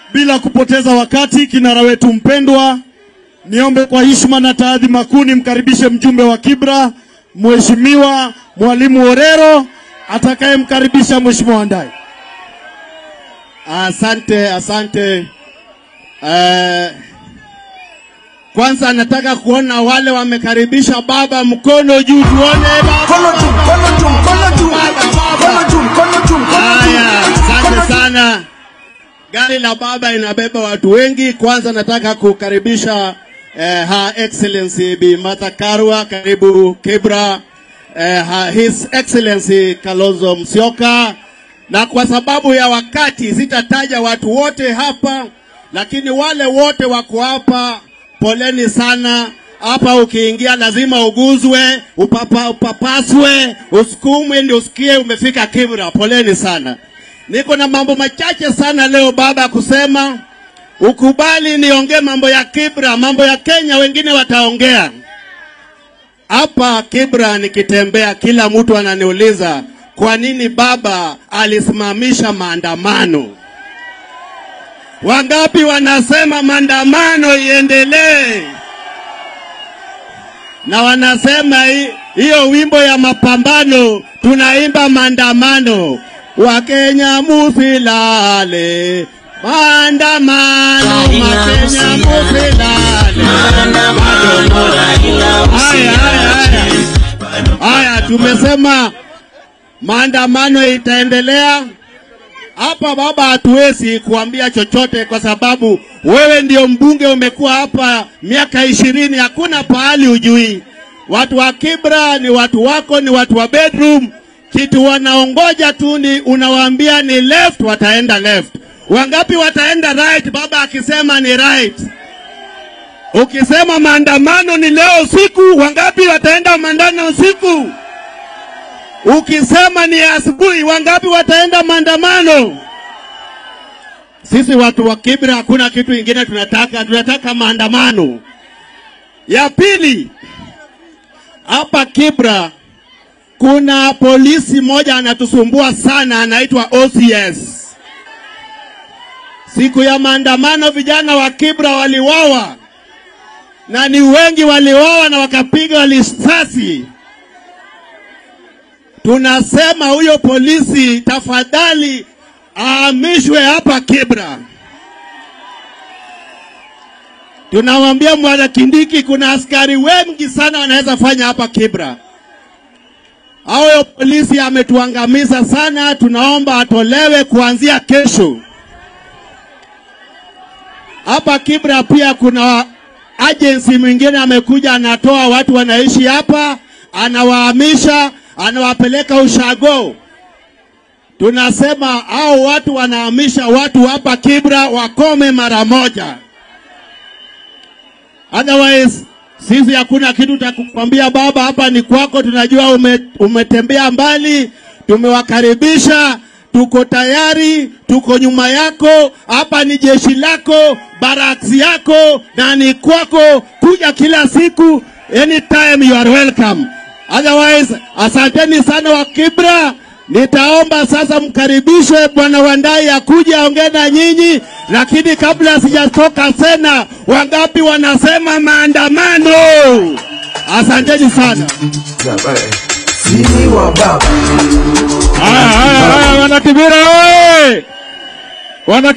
Bila kupoteza wakati, kinara wetu mpendwa, niombe kwa heshima na taadhima kuu nimkaribishe mjumbe wa Kibra, Mheshimiwa Mwalimu Orero, atakayemkaribisha Mheshimiwa Wandai. Asante. Kwanza nataka kuona wale wamekaribisha baba, mkono juu tuone baba. Haya, asante sana. Gari la baba inabeba watu wengi. Kwanza nataka kukaribisha Her Excellency Bi Martha Karua, karibu Kibra. His Excellency Kalonzo Musyoka. Na kwa sababu ya wakati sitataja watu wote hapa, lakini wale wote wako hapa, poleni sana. Hapa ukiingia lazima uguzwe, upapaswe, usukumwe ndio usikie umefika Kibra. Poleni sana. Niko na mambo machache sana leo baba kusema. Ukubali niongee mambo ya Kibra, mambo ya Kenya wengine wataongea. Hapa Kibra nikitembea kila mtu ananiuliza kwa nini baba alisimamisha maandamano. Wangapi wanasema maandamano iendelee? Na wanasema hiyo wimbo ya mapambano tunaimba maandamano. Wakenya musilale, maandamano, Wakenya musilale. Haya, tumesema maandamano itaendelea. Hapa baba hatuwezi kuambia chochote kwa sababu wewe ndio mbunge, umekuwa hapa miaka 20, hakuna pahali ujui. Watu wa Kibra ni watu wako, ni watu wa bedroom. Kitu wanaongoja tu ni unawaambia ni left, wataenda left. Wangapi wataenda right baba akisema ni right? Ukisema maandamano ni leo usiku, wangapi wataenda maandamano usiku? Ukisema ni asubuhi, wangapi wataenda maandamano? Sisi watu wa Kibra hakuna kitu kingine tunataka maandamano. Ya pili, hapa Kibra kuna polisi moja anatusumbua sana, anaitwa OCS. Siku ya maandamano vijana wa Kibra waliwawa, na ni wengi waliwawa na wakapiga risasi. Tunasema huyo polisi tafadhali ahamishwe hapa Kibra. Tunamwambia Mwana Kindiki kuna askari wengi sana wanaweza fanya hapa Kibra. Huyo polisi ametuangamiza sana, tunaomba atolewe kuanzia kesho. Hapa Kibra pia kuna agency mwingine amekuja anatoa watu wanaishi hapa, anawahamisha, anawapeleka ushago. Tunasema hao watu wanahamisha watu hapa Kibra wakome mara moja. Otherwise sisi hakuna kitu takukwambia baba, hapa ni kwako, tunajua umetembea mbali, tumewakaribisha, tuko tayari, tuko nyuma yako, hapa ni jeshi lako, barracks yako, na ni kwako, kuja kila siku, anytime you are welcome. Otherwise, asanteni sana wa Kibra. Nitaomba sasa mkaribishe Bwana Wandai akuje aongee na nyinyi, lakini kabla sijatoka sena, wangapi wanasema maandamano? Asanteni sana. Sisi wa baba. Wana Kibra.